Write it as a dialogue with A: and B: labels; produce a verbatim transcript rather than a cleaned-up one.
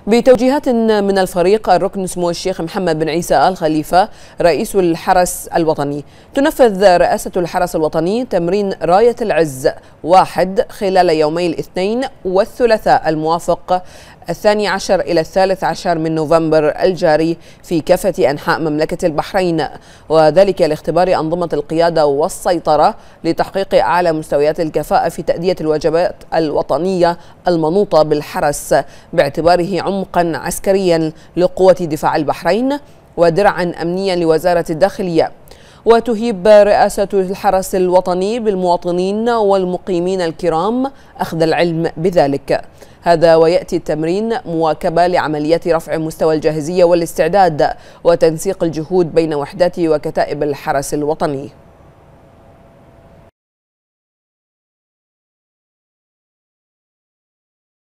A: بتوجيهات من الفريق الركن سمو الشيخ محمد بن عيسى آل خليفة رئيس الحرس الوطني، تنفذ رئاسة الحرس الوطني تمرين راية العز واحد خلال يومي الاثنين والثلاثاء الموافق الثاني عشر إلى الثالث عشر من نوفمبر الجاري في كافة أنحاء مملكة البحرين، وذلك لاختبار أنظمة القيادة والسيطرة لتحقيق أعلى مستويات الكفاءة في تأدية الواجبات الوطنية المنوطة بالحرس باعتباره عمقا عسكريا لقوة دفاع البحرين ودرعا أمنيا لوزارة الداخلية. وتهيب رئاسة الحرس الوطني بالمواطنين والمقيمين الكرام أخذ العلم بذلك. هذا ويأتي التمرين مواكبة لعمليات رفع مستوى الجاهزية والاستعداد وتنسيق الجهود بين وحدات وكتائب الحرس الوطني.